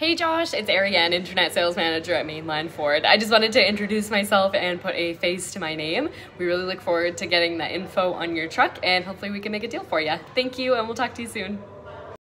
Hey Josh, it's Ariane, Internet Sales Manager at Mainline Ford. I just wanted to introduce myself and put a face to my name. We really look forward to getting the info on your truck and hopefully we can make a deal for you. Thank you and we'll talk to you soon.